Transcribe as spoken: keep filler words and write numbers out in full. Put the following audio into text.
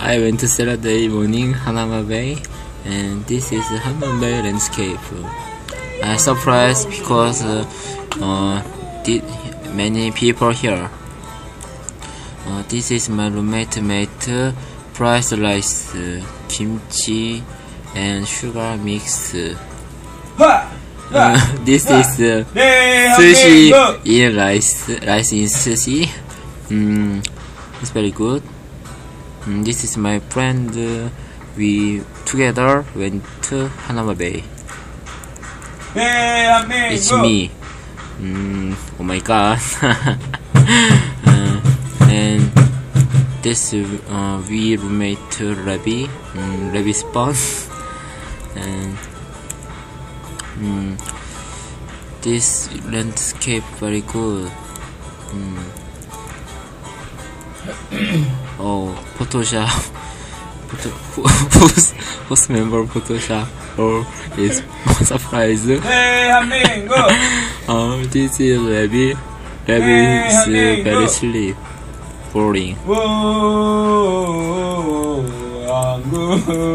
I went to Saturday morning Hanauma Bay, and this is Hanauma Bay landscape. I'm surprised because uh, uh, did many people here. Uh, this is my roommate made uh, fried rice, uh, kimchi, and sugar mix. Uh, this is uh, sushi in rice. Rice in sushi. Mm, it's very good. Mm, this is my friend. Uh, we together went to Hanauma Bay. It's me. Mm, oh my god. uh, and this uh, we roommate Ravi. Mm, Ravi spawn. And mm, this landscape very good. Mm. Oh, Photoshop. Photo, who's, who's member Photoshop or is surprise? Oh, this is Ravi. Ravi is uh, very sleep, boring.